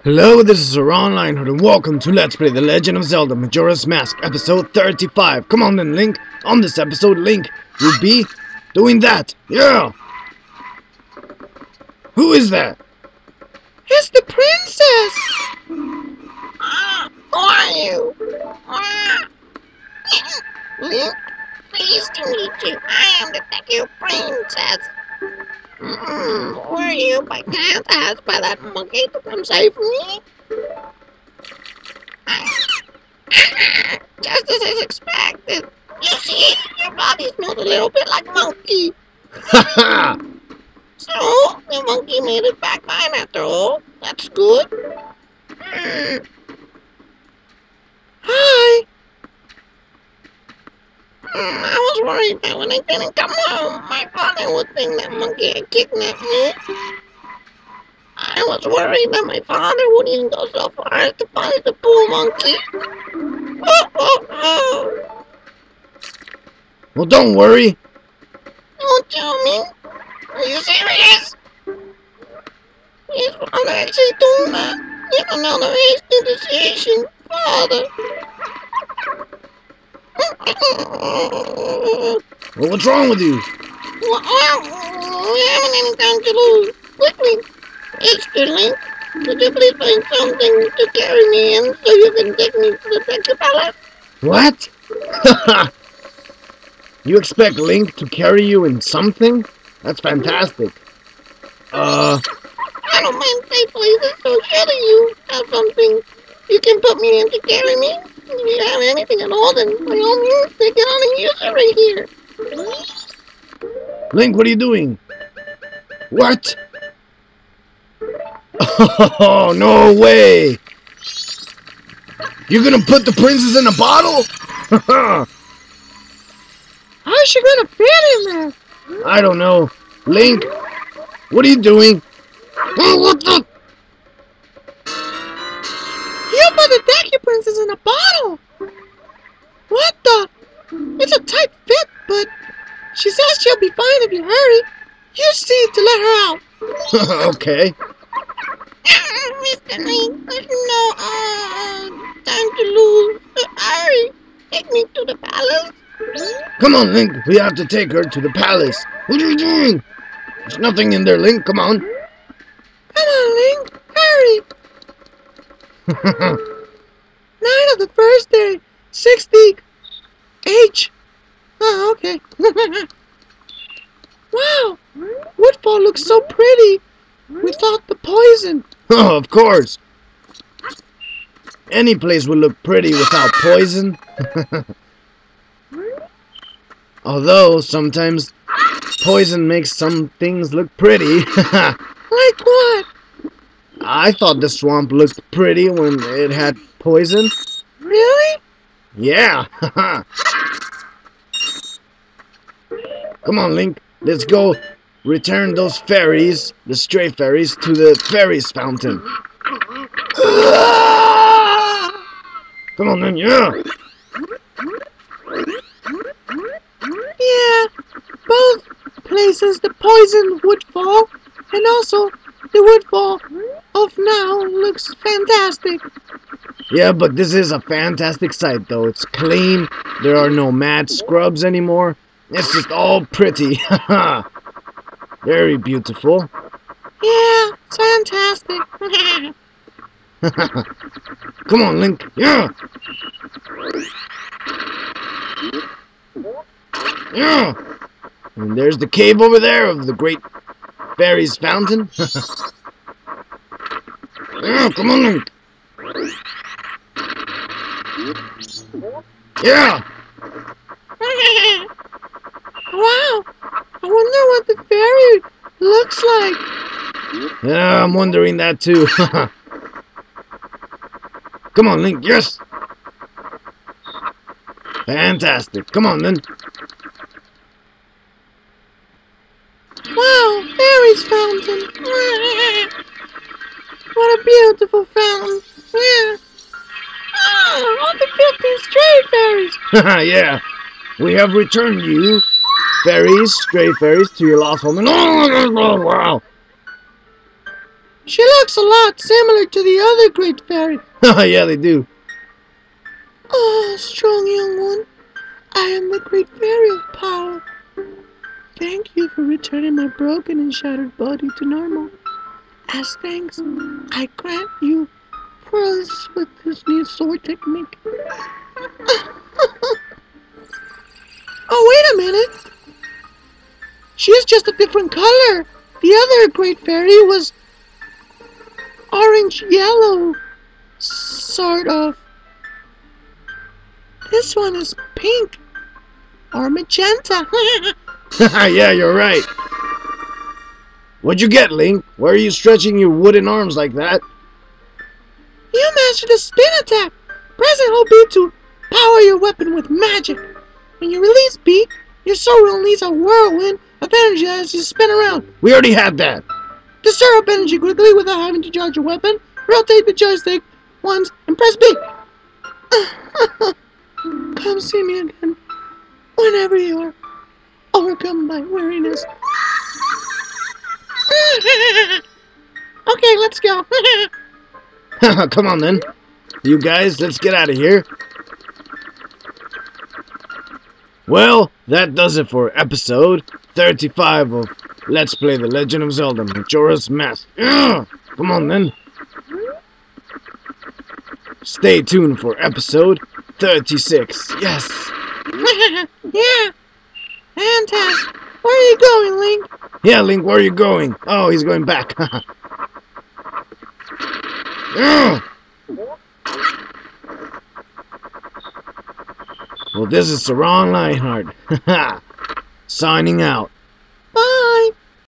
Hello, this is Ron Lionheart, and welcome to Let's Play The Legend of Zelda Majora's Mask, episode 35. Come on then, Link. On this episode, Link will be doing that. Yeah! Who is that? It's the princess! Who are you? Link, pleased to meet you. I am the Deku Princess. Were you by chance asked by that monkey to come save me? Just as I expected. You see, your body smells a little bit like monkey. Haha! So, the monkey made it back fine after all. That's good. Hi. I was worried that when I didn't come home, my father would think that monkey had kidnapped me. I was worried that my father wouldn't even go so far as to punish the poor monkey. Oh. Well, don't worry. Don't tell me. Are you serious? His father actually told that. Yet another hasty decision, father. Well, what's wrong with you? Well, we haven't any time to lose. Quickly, Mr. Link, could you please find something to carry me in so you can take me to the Deku Palace? What? Haha! You expect Link to carry you in something? That's fantastic. I don't mind safe places, so surely you have something you can put me in to carry me. If you have anything at all, then by all means, take it on and use it right here. Link, what are you doing? What? Oh, no way! You're gonna put the princess in a bottle? How's she gonna fit in there? I don't know. Link, what are you doing? Oh, what the? You put the Deku Princess in a bottle! What the? It's a tight fit, but she says she'll be fine if you hurry. You see to let her out. Okay. Mr. Link, there's no time to lose. Hurry, take me to the palace. Come on, Link. We have to take her to the palace. What are you doing? There's nothing in there, Link. Come on. Come on, Link, hurry. Night of the first day, 60 H. Oh, okay. Wow, Woodfall looks so pretty. Without the poison. Oh, of course. Any place would look pretty without poison. Although, sometimes poison makes some things look pretty. Like what? I thought the swamp looked pretty when it had poison. Really? Yeah. Come on, Link. Let's go return those fairies, the stray fairies, to the fairies fountain. Come on then, yeah. Yeah, both places the poison Woodfall and also the Woodfall of now looks fantastic. Yeah, but this is a fantastic sight, though. It's clean. There are no mad scrubs anymore. It's just all pretty. Very beautiful. Yeah, it's fantastic. Come on, Link. Yeah. Yeah. And there's the cave over there of the great fairies fountain. Yeah, come on, Link. Yeah. Wow, I wonder what the fairy looks like. Yeah, I'm wondering that too. Come on, Link. Yes. Fantastic. Come on, then. Wow, fairy's fountain. What a beautiful fountain. Yeah. Oh, all the 15 stray fairies. Yeah. We have returned you, fairies, stray fairies, to your lost home. And oh, wow. She looks a lot similar to the other great fairy. Yeah, they do. Oh, strong young one. I am the great fairy of power. Thank you for returning my broken and shattered body to normal. As thanks, I grant you pearls with this new sword technique. Oh, wait a minute. She's just a different color. The other great fairy was orange-yellow, sort of. This one is pink or magenta. Yeah, you're right. What'd you get, Link? Why are you stretching your wooden arms like that? You mastered the spin attack. Press and hold B to power your weapon with magic. When you release B, your sword will release a whirlwind of energy as you spin around. We already had that. To stir up energy quickly without having to charge your weapon, rotate the joystick once and press B. Come see me again whenever you are overcome by weariness. Okay, let's go. Come on then. You guys, let's get out of here. Well, that does it for episode 35 of Let's Play The Legend of Zelda Majora's Mask. Come on then. Stay tuned for episode 36. Yes. Yeah. Fantastic. Where are you going, Link? Yeah, Link, where are you going? Oh, he's going back. Well, this is Sarang Lionheart. Signing out. Bye.